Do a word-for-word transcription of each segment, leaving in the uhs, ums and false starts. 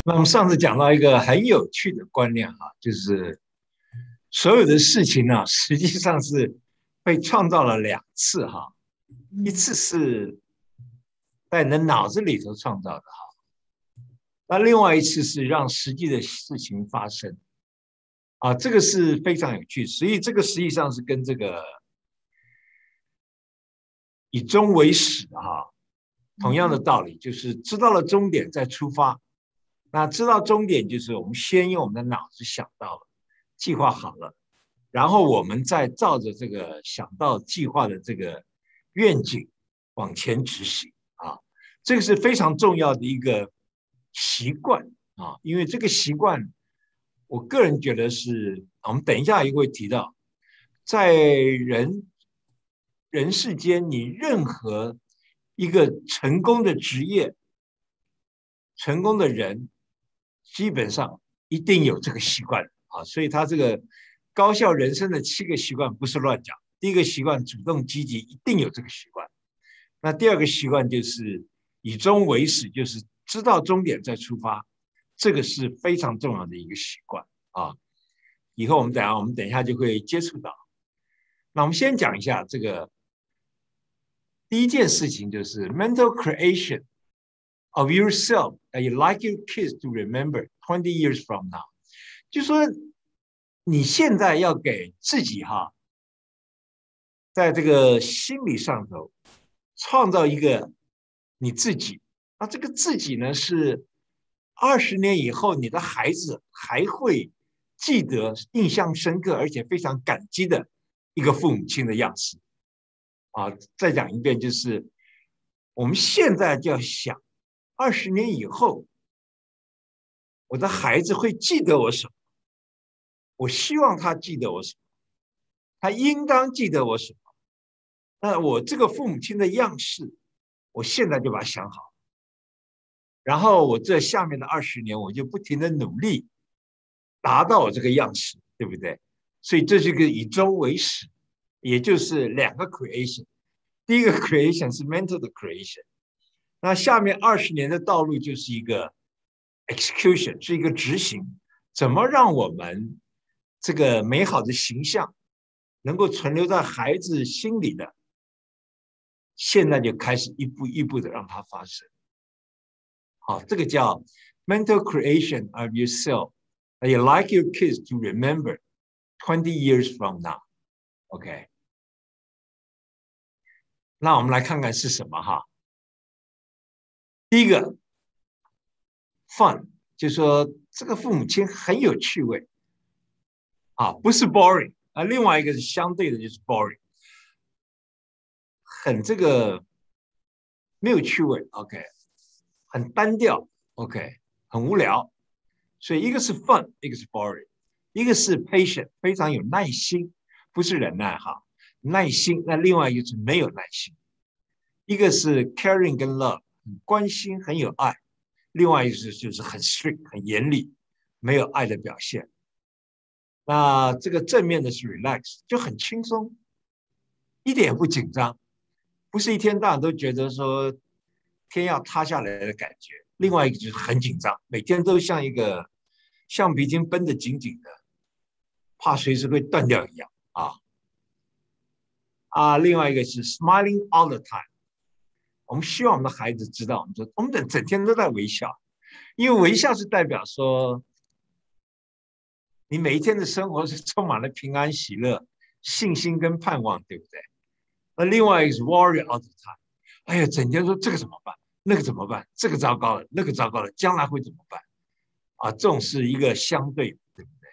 那我们上次讲到一个很有趣的观念哈，就是所有的事情呢，实际上是被创造了两次哈，一次是在你的脑子里头创造的哈，那另外一次是让实际的事情发生啊，这个是非常有趣，所以这个实际上是跟这个以终为始哈，同样的道理，就是知道了终点再出发。那知道终点就是我们先用我们的脑子想到了，计划好了，然后我们再照着这个想到计划的这个愿景往前执行啊，这个是非常重要的一个习惯啊，因为这个习惯，我个人觉得是，我们等一下也会提到，在人人世间，你任何一个成功的职业、成功的人，基本上一定有这个习惯啊，所以他这个高效人生的七个习惯不是乱讲。第一个习惯，主动积极，一定有这个习惯。那第二个习惯就是以终为始，就是知道终点再出发，这个是非常重要的一个习惯啊。以后我们等下，我们等一下就会接触到。那我们先讲一下这个第一件事情，就是 mental creation of yourself that you like your kids to remember twenty years from now。就说你现在要给自己哈，在这个心理上头创造一个你自己。那这个自己呢，是二十年以后你的孩子还会记得、印象深刻，而且非常感激的一个父母亲的样式。啊，再讲一遍，就是我们现在就要想，二十年以后，我的孩子会记得我什么？我希望他记得我什么？他应当记得我什么？那我这个父母亲的样式，我现在就把它想好，然后我这下面的二十年，我就不停的努力，达到我这个样式，对不对？所以这是个以终为始，也就是两个 creation。第一个 creation 是 mental 的 creation， 那下面二十年的道路就是一个 execution， 是一个执行，怎么让我们这个美好的形象能够存留在孩子心里的，现在就开始一步一步的让它发生。好，这个叫 mental creation of yourself that you like your kids to remember twenty years from now。 OK， 那我们来看看是什么哈。第一个 fun， 就是说这个父母亲很有趣味啊，不是 boring 啊。另外一个是相对的，就是 boring， 很这个没有趣味 ，OK， 很单调 ，OK， 很无聊。所以一个是 fun， 一个是 boring， 一个是 patient， 非常有耐心，不是忍耐哈，耐心。那另外一个是没有耐心，一个是 caring 跟 love， 很关心，很有爱。另外一个是就是很 strict， 很严厉，没有爱的表现。那这个正面的是 relax， 就很轻松，一点也不紧张，不是一天到晚都觉得说天要塌下来的感觉。另外一个就是很紧张，每天都像一个橡皮筋绷得紧紧的，怕随时会断掉一样啊啊！另外一个是 smiling all the time。我们希望我们的孩子知道，我们说我们整整天都在微笑，因为微笑是代表说你每一天的生活是充满了平安、喜乐、信心跟盼望，对不对？那另外一个是 worry all the time， 哎呀，整天说这个怎么办，那个怎么办，这个糟糕了，那个糟糕了，将来会怎么办？啊，这种是一个相对，对不对？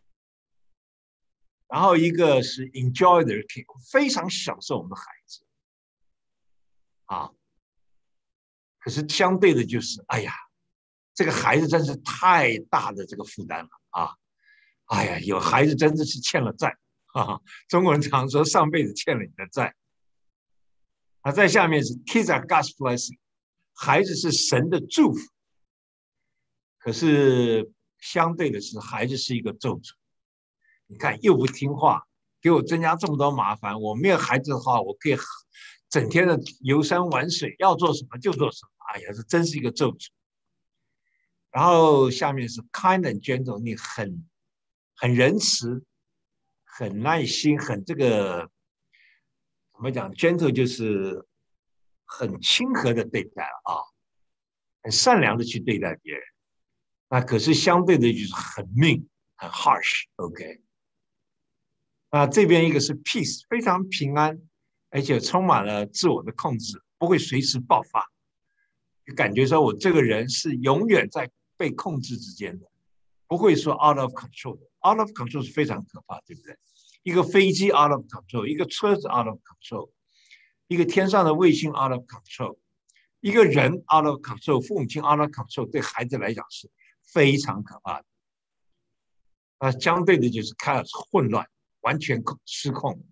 然后一个是 enjoy the kid， 非常享受我们的孩子，啊，可是相对的就是，哎呀，这个孩子真是太大的这个负担了啊！哎呀，有孩子真的是欠了债啊！中国人常说上辈子欠了你的债。啊，在下面是 kids are God's blessing， 孩子是神的祝福。可是相对的是，孩子是一个咒诅。你看，又不听话，给我增加这么多麻烦。我没有孩子的话，我可以整天的游山玩水，要做什么就做什么。哎呀，这真是一个咒诅。 然后下面是 kind and gentle， 你很很仁慈，很耐心，很这个怎么讲 gentle 就是很亲和的对待啊，很善良的去对待别人。那可是相对的就是很命，很 harsh。OK， 那这边一个是 peace， 非常平安，而且充满了自我的控制，不会随时爆发，就感觉说我这个人是永远在被控制之间的，不会说 out of control 的。out of control 是非常可怕，对不对？一个飞机 out of control， 一个车子 out of control， 一个天上的卫星 out of control， 一个人 out of control， 父母亲 out of control， 对孩子来讲是非常可怕的。那相对的就是 chaos 混乱，完全失控。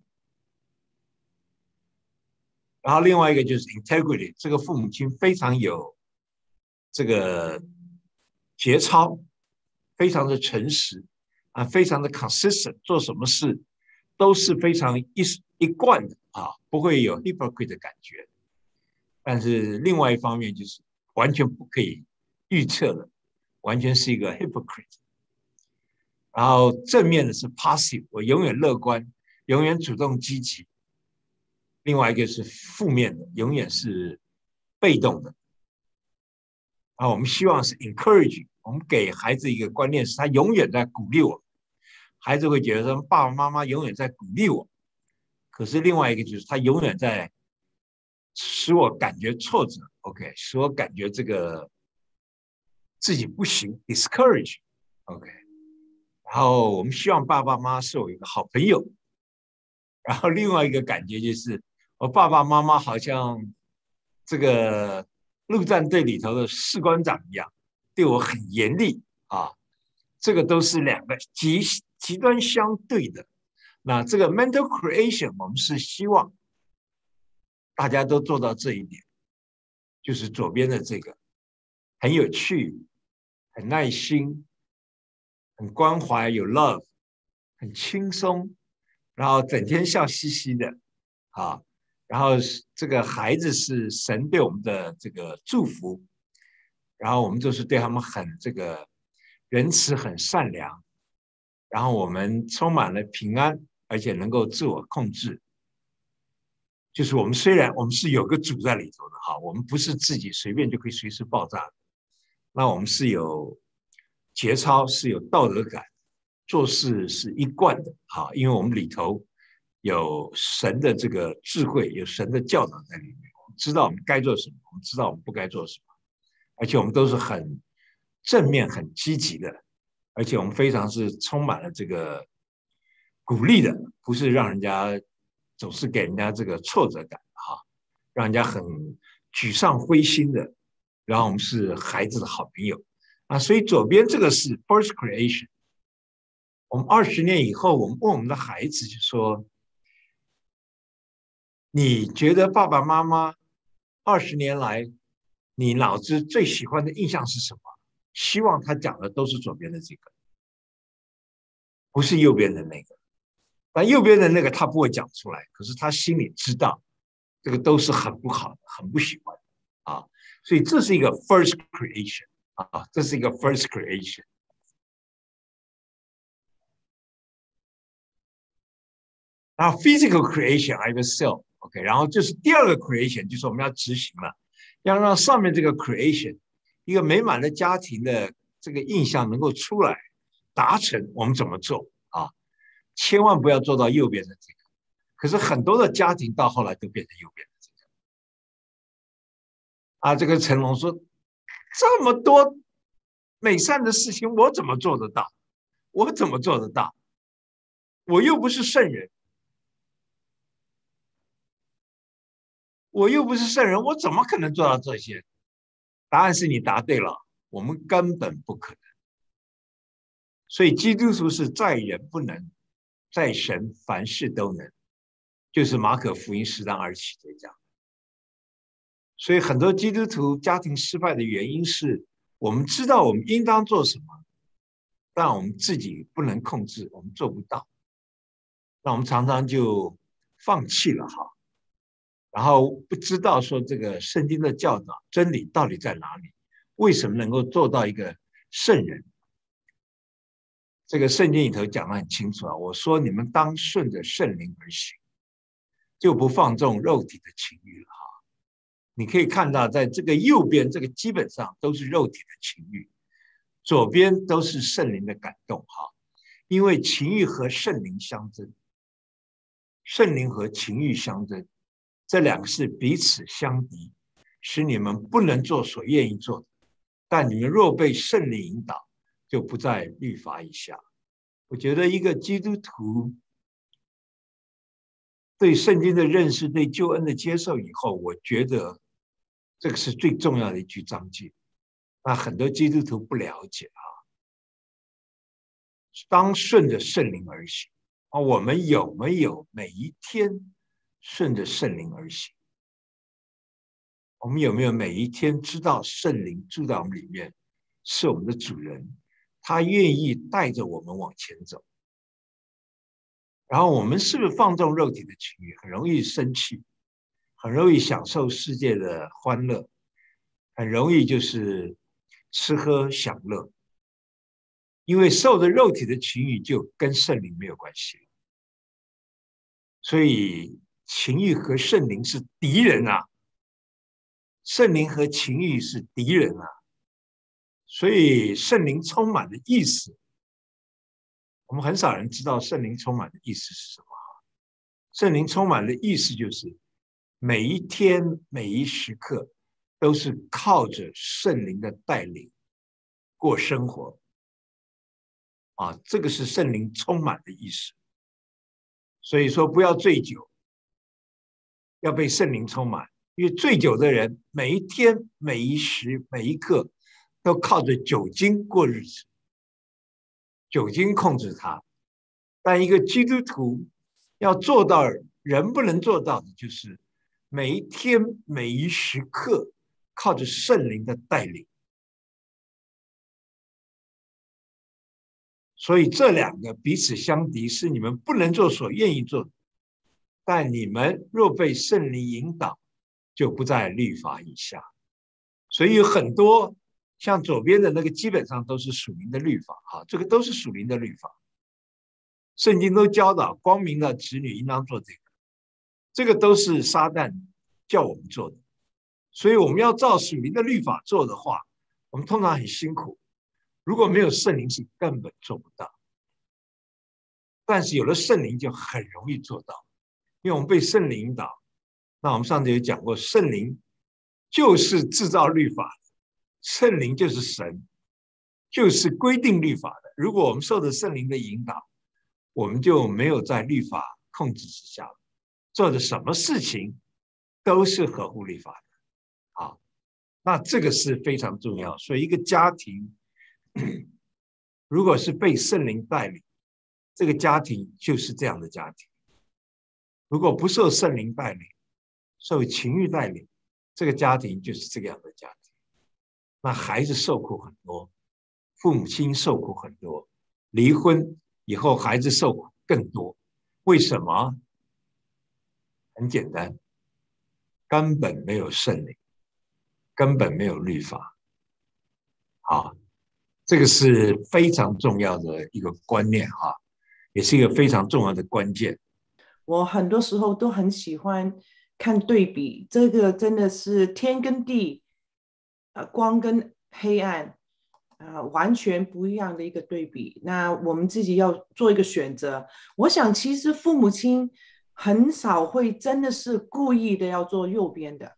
然后另外一个就是 integrity， 这个父母亲非常有这个节操，非常的诚实啊，非常的 consistent， 做什么事都是非常一一贯的啊，不会有 hypocrite 的感觉。但是另外一方面就是完全不可以预测的，完全是一个 hypocrite。然后正面的是 positive， 我永远乐观，永远主动积极。另外一个是负面的，永远是被动的。然后我们希望是 encouraging， 我们给孩子一个观念是他永远在鼓励我，孩子会觉得说爸爸妈妈永远在鼓励我。可是另外一个就是他永远在使我感觉挫折 ，OK， 使我感觉这个自己不行 ，discourage，OK。然后我们希望爸爸妈妈是我一个好朋友。然后另外一个感觉就是我爸爸妈妈好像这个陆战队里头的士官长一样，对我很严厉啊。这个都是两个极极端相对的。那这个 mental creation， 我们是希望大家都做到这一点，就是左边的这个很有趣、很耐心、很关怀、有 love， 很轻松，然后整天笑嘻嘻的啊。然后这个孩子是神对我们的这个祝福，然后我们就是对他们很这个仁慈、很善良，然后我们充满了平安，而且能够自我控制。就是我们虽然我们是有个主在里头的哈，我们不是自己随便就可以随时爆炸的。那我们是有节操，是有道德感，做事是一贯的哈，因为我们里头有神的这个智慧，有神的教导在里面，我们知道我们该做什么，我们知道我们不该做什么，而且我们都是很正面、很积极的，而且我们非常是充满了这个鼓励的，不是让人家总是给人家这个挫折感哈，让人家很沮丧、灰心的。然后我们是孩子的好朋友啊，所以左边这个是 first creation。我们二十年以后，我们问我们的孩子就说：“你觉得爸爸妈妈二十年来，你脑子最喜欢的印象是什么？”希望他讲的都是左边的这个，不是右边的那个。但右边的那个他不会讲出来，可是他心里知道，这个都是很不好的，很不喜欢的啊。所以这是一个 first creation 啊，这是一个 first creation。然后 physical creation I will sell，OK， 然后就是第二个 creation， 就是我们要执行了，要让上面这个 creation 一个美满的家庭的这个印象能够出来，达成我们怎么做啊？千万不要做到右边的这个。可是很多的家庭到后来都变成右边的这个。啊，这个成龙说，这么多美善的事情，我怎么做得到？我怎么做得到？我又不是圣人，我又不是圣人，我怎么可能做到这些？答案是你答对了，我们根本不可能。所以基督徒是在人不能，在神凡事都能，就是马可福音十章二十七节讲。所以很多基督徒家庭失败的原因是我们知道我们应当做什么，但我们自己不能控制，我们做不到。那我们常常就放弃了哈，然后不知道说这个圣经的教导真理到底在哪里，为什么能够做到一个圣人。这个圣经里头讲得很清楚啊，我说你们当顺着圣灵而行，就不放纵肉体的情欲了哈。你可以看到，在这个右边，这个基本上都是肉体的情欲，左边都是圣灵的感动哈。因为情欲和圣灵相争，圣灵和情欲相争，这两个是彼此相敌，使你们不能做所愿意做的。但你们若被圣灵引导，就不在律法以下。我觉得一个基督徒对圣经的认识，对救恩的接受以后，我觉得这个是最重要的一句章节。那很多基督徒不了解啊，当顺着圣灵而行啊。我们有没有每一天顺着圣灵而行？我们有没有每一天知道圣灵住在我们里面，是我们的主人，他愿意带着我们往前走？然后我们是不是放纵肉体的情欲，很容易生气，很容易享受世界的欢乐，很容易就是吃喝享乐？因为受的肉体的情欲就跟圣灵没有关系了，所以情欲和圣灵是敌人啊，圣灵和情欲是敌人啊。所以圣灵充满的意思，我们很少人知道圣灵充满的意思是什么。圣灵充满的意思就是每一天每一时刻都是靠着圣灵的带领过生活啊，这个是圣灵充满的意思。所以说不要醉酒，要被圣灵充满，因为醉酒的人每一天每一时每一刻都靠着酒精过日子，酒精控制他。但一个基督徒要做到人不能做到的，就是每一天每一时刻靠着圣灵的带领。所以这两个彼此相敌，是你们不能做所愿意做的。但你们若被圣灵引导，就不在律法以下。所以有很多像左边的那个基本上都是属灵的律法啊，这个都是属灵的律法。圣经都教导光明的子女应当做这个，这个都是撒旦叫我们做的。所以我们要照属灵的律法做的话，我们通常很辛苦，如果没有圣灵是根本做不到。但是有了圣灵就很容易做到，因为我们被圣灵引导。那我们上次有讲过，圣灵就是制造律法的，圣灵就是神，就是规定律法的。如果我们受着圣灵的引导，我们就没有在律法控制之下了，做的什么事情都是合乎律法的啊。那这个是非常重要。所以一个家庭如果是被圣灵带领，这个家庭就是这样的家庭。如果不受圣灵带领，受情欲带领，这个家庭就是这个样的家庭。那孩子受苦很多，父母亲受苦很多，离婚以后孩子受苦更多。为什么？很简单，根本没有圣灵，根本没有律法。好，这个是非常重要的一个观念哈，也是一个非常重要的关键。 我很多时候都很喜欢看对比，这个真的是天跟地，呃，光跟黑暗，呃，完全不一样的一个对比。那我们自己要做一个选择。我想，其实父母亲很少会真的是故意的要做右边的，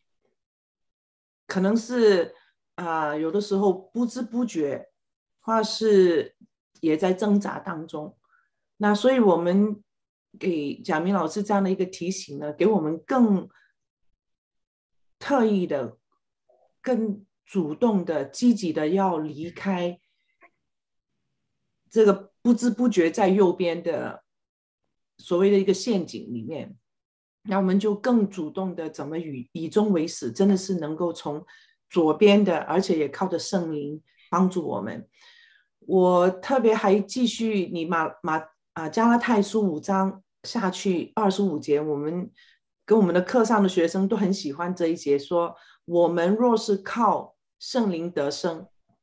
可能是啊、呃，有的时候不知不觉，或是也在挣扎当中。那所以我们给贾明老师这样的一个提醒呢，给我们更特意的、更主动的、积极的要离开这个不知不觉在右边的所谓的一个陷阱里面。那我们就更主动的怎么以以终为始，真的是能够从左边的，而且也靠着圣灵帮助我们。我特别还继续你马马啊加拉太书五章下去二十五节，我们跟我们的课上的学生都很喜欢这一节，说我们若是靠圣灵得生，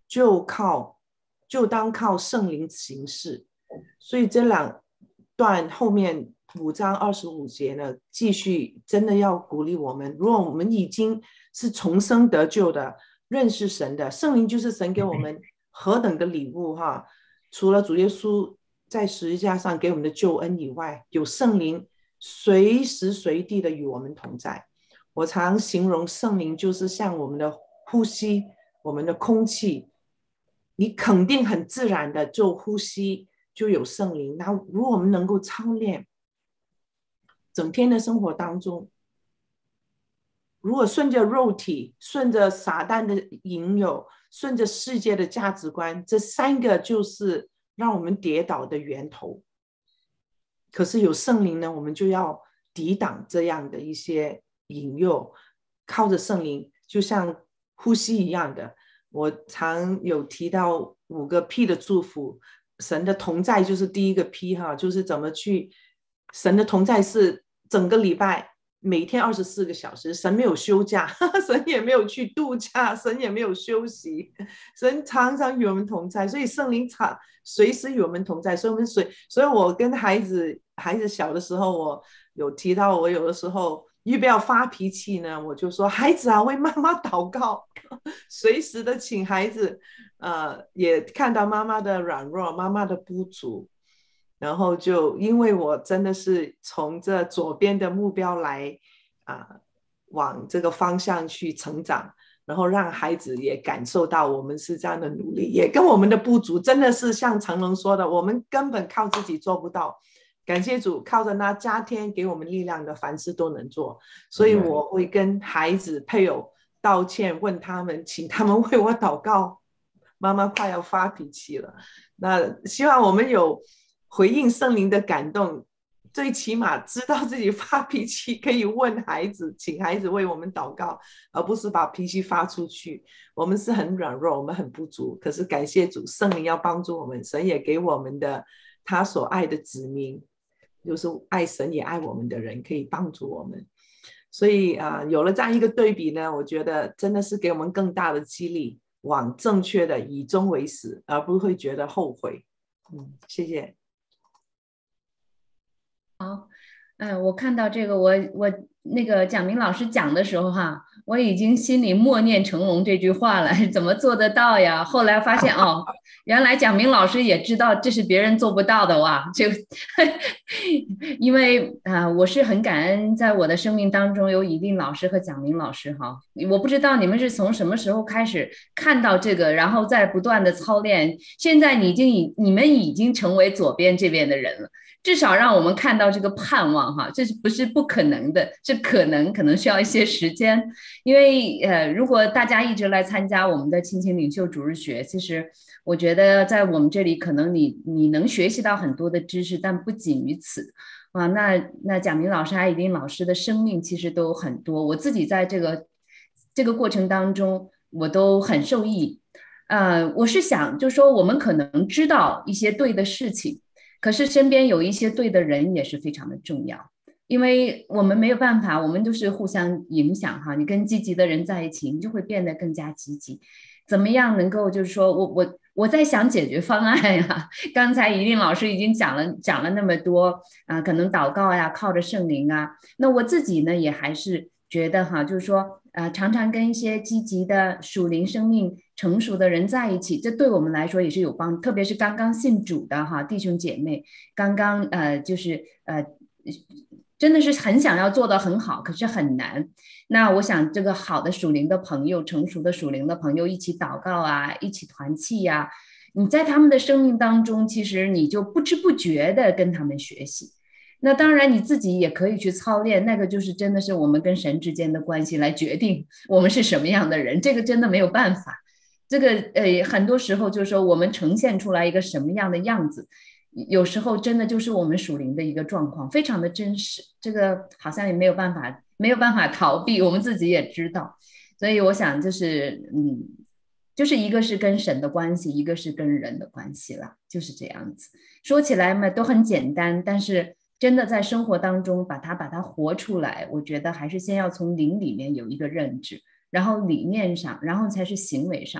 就靠就当靠圣灵行事。所以这两段后面五章二十五节呢，继续真的要鼓励我们，如果我们已经是重生得救的，认识神的，圣灵就是神给我们何等的礼物哈！除了主耶稣在十字架上给我们的救恩以外，有圣灵随时随地的与我们同在。我常形容圣灵就是像我们的呼吸，我们的空气，你肯定很自然的就呼吸，就有圣灵。那如果我们能够操练，整天的生活当中，如果顺着肉体，顺着撒旦的引诱，顺着世界的价值观，这三个就是让我们跌倒的源头。可是有圣灵呢，我们就要抵挡这样的一些引诱，靠着圣灵，就像呼吸一样的。我常有提到五个 P 的祝福，神的同在就是第一个 P 哈，就是怎么去，神的同在是整个礼拜每天二十四个小时，神没有休假，神也没有去度假，神也没有休息，神常常与我们同在，所以圣灵常随时与我们同在。所以我们随，所以我跟孩子孩子小的时候，我有提到，我有的时候预备要发脾气呢，我就说孩子啊，为妈妈祷告，随时的请孩子，呃，也看到妈妈的软弱，妈妈的不足。然后就因为我真的是从这左边的目标来啊、呃，往这个方向去成长，然后让孩子也感受到我们是这样的努力，也跟我们的不足真的是像成龙说的，我们根本靠自己做不到，感谢主，靠着那加添给我们力量的，凡事都能做。所以我会跟孩子配偶道歉，问他们，请他们为我祷告，妈妈快要发脾气了。那希望我们有回应圣灵的感动，最起码知道自己发脾气可以问孩子，请孩子为我们祷告，而不是把脾气发出去。我们是很软弱，我们很不足，可是感谢主，圣灵要帮助我们，神也给我们的他所爱的子民，就是爱神也爱我们的人，可以帮助我们。所以啊、呃，有了这样一个对比呢，我觉得真的是给我们更大的激励，往正确的以终为始，而不会觉得后悔。嗯，谢谢。 好，嗯、呃，我看到这个，我我那个蒋明老师讲的时候哈，我已经心里默念成龙这句话了，怎么做得到呀？后来发现哦，原来蒋明老师也知道这是别人做不到的哇，就因为啊、呃，我是很感恩，在我的生命当中有以令老师和蒋明老师哈，我不知道你们是从什么时候开始看到这个，然后再不断的操练，现在你已经以你们已经成为左边这边的人了。至少让我们看到这个盼望哈，这是不是不可能的？这可能可能需要一些时间，因为呃，如果大家一直来参加我们的亲情领袖主日学，其实我觉得在我们这里可能你你能学习到很多的知识，但不仅于此啊。那那蒋明老师、艾以琳老师的生命其实都很多，我自己在这个这个过程当中，我都很受益。呃，我是想就说我们可能知道一些对的事情。可是身边有一些对的人也是非常的重要，因为我们没有办法，我们都是互相影响哈。你跟积极的人在一起，你就会变得更加积极。怎么样能够就是说我我我在想解决方案呀？刚才一定老师已经讲了讲了那么多啊，可能祷告呀，靠着圣灵啊。那我自己呢，也还是觉得哈，就是说呃，常常跟一些积极的属灵生命成熟的人在一起，这对我们来说也是有帮，特别是刚刚信主的哈弟兄姐妹，刚刚呃就是呃真的是很想要做得很好，可是很难。那我想这个好的属灵的朋友，成熟的属灵的朋友一起祷告啊，一起团契呀，你在他们的生命当中，其实你就不知不觉的跟他们学习。那当然你自己也可以去操练，那个就是真的是我们跟神之间的关系来决定我们是什么样的人，这个真的没有办法。这个呃，很多时候就是说我们呈现出来一个什么样的样子，有时候真的就是我们属灵的一个状况，非常的真实，这个好像也没有办法没有办法逃避，我们自己也知道。所以我想就是嗯，就是一个是跟神的关系，一个是跟人的关系啦，就是这样子。说起来嘛都很简单，但是真的在生活当中把它把它活出来，我觉得还是先要从灵里面有一个认知，然后理念上，然后才是行为上。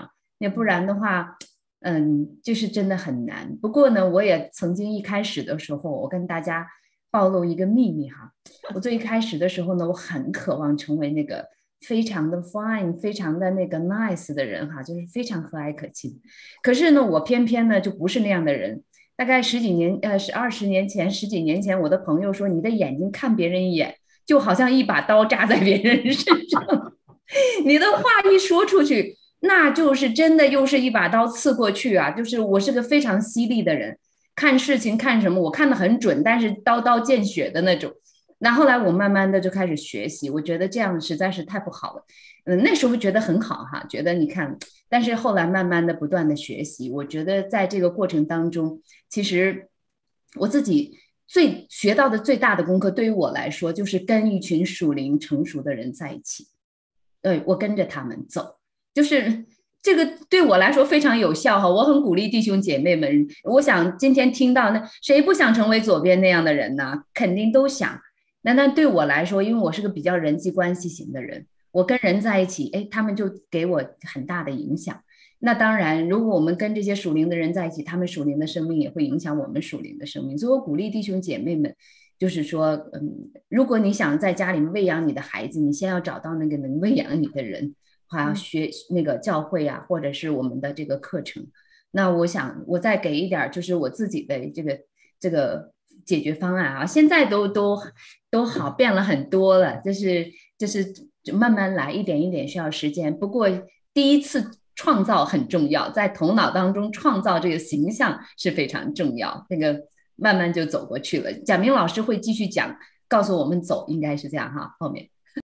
要不然的话，嗯，就是真的很难。不过呢，我也曾经一开始的时候，我跟大家暴露一个秘密哈，我最一开始的时候呢，我很渴望成为那个非常的 fine、非常的那个 nice 的人哈，就是非常和蔼可亲。可是呢，我偏偏呢就不是那样的人。大概十几年，呃，是二十年前、十几年前，我的朋友说，你的眼睛看别人一眼，就好像一把刀扎在别人身上，你的话一说出去，那就是真的又是一把刀刺过去啊！就是我是个非常犀利的人，看事情看什么，我看得很准，但是刀刀见血的那种。那后来我慢慢的就开始学习，我觉得这样实在是太不好了。嗯，那时候觉得很好哈，觉得你看，但是后来慢慢的不断的学习，我觉得在这个过程当中，其实我自己最学到的最大的功课，对于我来说，就是跟一群属灵成熟的人在一起，对，我跟着他们走，就是这个对我来说非常有效哈。我很鼓励弟兄姐妹们，我想今天听到那谁不想成为左边那样的人呢？肯定都想。那那对我来说，因为我是个比较人际关系型的人，我跟人在一起，哎，他们就给我很大的影响。那当然，如果我们跟这些属灵的人在一起，他们属灵的生命也会影响我们属灵的生命。所以我鼓励弟兄姐妹们，就是说，嗯，如果你想在家里喂养你的孩子，你先要找到那个能喂养你的人，还要学那个教会啊，或者是我们的这个课程。那我想，我再给一点，就是我自己的这个这个解决方案啊，现在都都都好变了很多了，就是就是慢慢来，一点一点需要时间。不过第一次创造很重要，在头脑当中创造这个形象是非常重要，那个慢慢就走过去了。蒋明老师会继续讲，告诉我们走应该是这样哈，后面。